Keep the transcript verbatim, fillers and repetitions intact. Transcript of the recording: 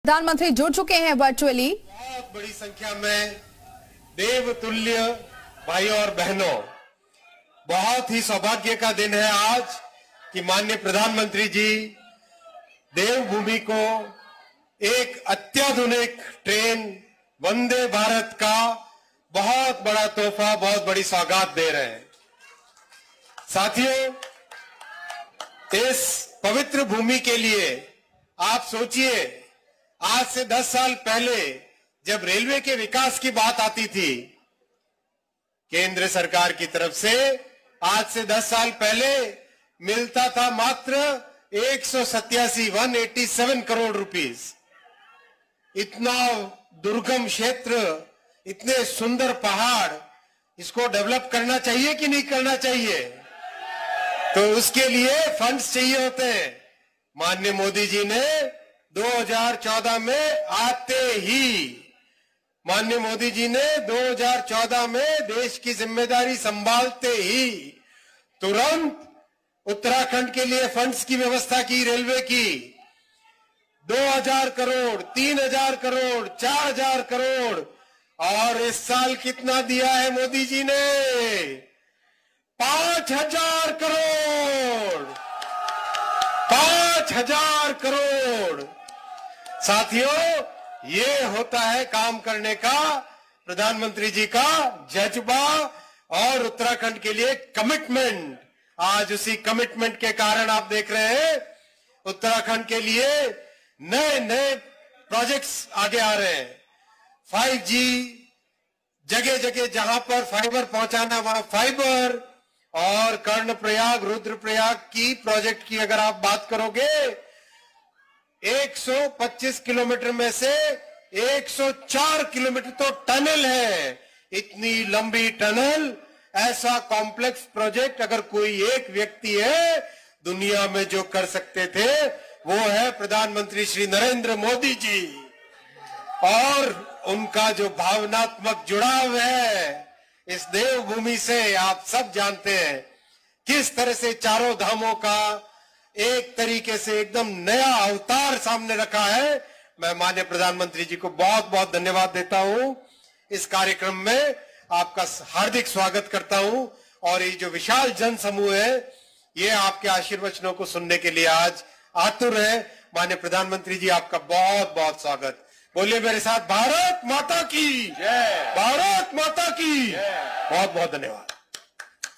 प्रधानमंत्री जुड़ चुके हैं वर्चुअली। बहुत बड़ी संख्या में देवतुल्य भाई और बहनों, बहुत ही सौभाग्य का दिन है आज कि माननीय प्रधानमंत्री जी देवभूमि को एक अत्याधुनिक ट्रेन वंदे भारत का बहुत बड़ा तोहफा, बहुत बड़ी सौगात दे रहे हैं। साथियों, इस पवित्र भूमि के लिए आप सोचिए, आज से दस साल पहले जब रेलवे के विकास की बात आती थी केंद्र सरकार की तरफ से, आज से दस साल पहले मिलता था मात्र एक सौ सत्यासी one eighty seven crore rupees. इतना दुर्गम क्षेत्र, इतने सुंदर पहाड़, इसको डेवलप करना चाहिए कि नहीं करना चाहिए? तो उसके लिए फंड्स चाहिए होते हैं। माननीय मोदी जी ने दो हज़ार चौदह में आते ही माननीय मोदी जी ने दो हज़ार चौदह में देश की जिम्मेदारी संभालते ही तुरंत उत्तराखंड के लिए फंड्स की व्यवस्था की, रेलवे की। दो हज़ार करोड़, तीन हज़ार करोड़, चार हज़ार करोड़, और इस साल कितना दिया है मोदी जी ने? पांच हजार करोड़, पांच हजार करोड़। साथियों, ये होता है काम करने का प्रधानमंत्री जी का जज्बा और उत्तराखंड के लिए कमिटमेंट। आज उसी कमिटमेंट के कारण आप देख रहे हैं उत्तराखंड के लिए नए नए प्रोजेक्ट्स आगे आ रहे हैं। फाइव जी, जगह जगह जहां पर फाइबर पहुंचाना वहां फाइबर, और कर्णप्रयाग, रुद्रप्रयाग की प्रोजेक्ट की अगर आप बात करोगे, एक सौ पच्चीस किलोमीटर में से एक सौ चार किलोमीटर तो टनल है। इतनी लंबी टनल, ऐसा कॉम्प्लेक्स प्रोजेक्ट अगर कोई एक व्यक्ति है दुनिया में जो कर सकते थे, वो है प्रधानमंत्री श्री नरेंद्र मोदी जी। और उनका जो भावनात्मक जुड़ाव है इस देवभूमि से, आप सब जानते हैं किस तरह से चारों धामों का एक तरीके से एकदम नया अवतार सामने रखा है। मैं माननीय प्रधानमंत्री जी को बहुत बहुत धन्यवाद देता हूं। इस कार्यक्रम में आपका हार्दिक स्वागत करता हूं, और ये जो विशाल जन समूह है ये आपके आशीर्वचनों को सुनने के लिए आज आतुर है। माननीय प्रधानमंत्री जी, आपका बहुत बहुत स्वागत। बोलिए मेरे साथ, भारत माता की जय, भारत माता की जय। बहुत बहुत धन्यवाद।